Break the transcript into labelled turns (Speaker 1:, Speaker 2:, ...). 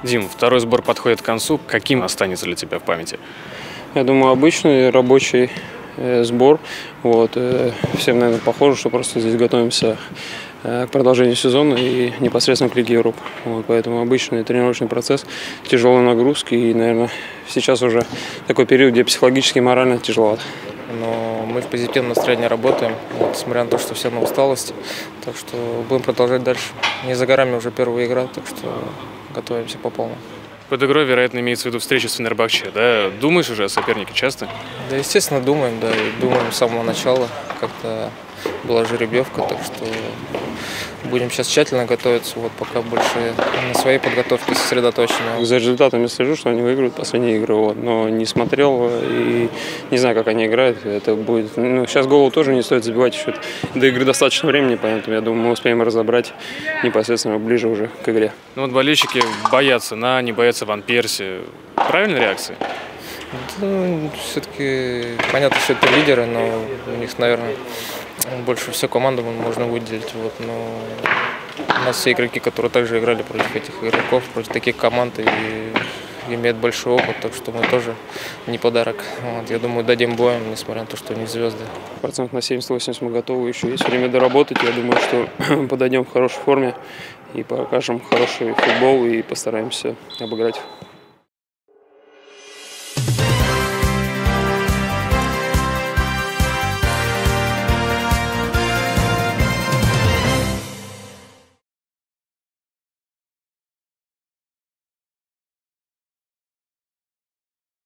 Speaker 1: Дим, второй сбор подходит к концу. Каким останется для тебя в памяти?
Speaker 2: Я думаю, обычный рабочий сбор. Всем, наверное, похоже, что просто здесь готовимся к продолжению сезона и непосредственно к Лиге Европы. Поэтому обычный тренировочный процесс, тяжелые нагрузки и, наверное, сейчас уже такой период, где психологически и морально тяжеловато.
Speaker 3: Но мы в позитивном настроении работаем, несмотря на то, что все на усталости. Так что будем продолжать дальше. Не за горами уже первая игра, так что готовимся по полной.
Speaker 1: Под игрой, вероятно, имеется в виду встреча с Фенербахче, да? Думаешь уже о сопернике часто?
Speaker 3: Да, естественно, думаем, да, и думаем с самого начала. Как-то была жеребьевка, так что будем сейчас тщательно готовиться, пока больше на своей подготовке сосредоточены.
Speaker 2: За результатами слежу, что они выиграют последние игры, но не смотрел и не знаю, как они играют. Это будет. Сейчас голову тоже не стоит забивать, еще до игры достаточно времени, поэтому я думаю, мы успеем разобрать непосредственно ближе уже к игре.
Speaker 1: Болельщики боятся не боятся Ван Перси. Правильная реакция?
Speaker 3: Все-таки понятно, что это лидеры, но у них, наверное, больше всю команду можно выделить. Но у нас все игроки, которые также играли против этих игроков, против таких команд, и имеют большой опыт, так что мы тоже не подарок. Я думаю, дадим боем, несмотря на то, что они звезды.
Speaker 2: Процентов на 70-80 мы готовы, еще есть время доработать. Я думаю, что подойдем в хорошей форме и покажем хороший футбол и постараемся обыграть.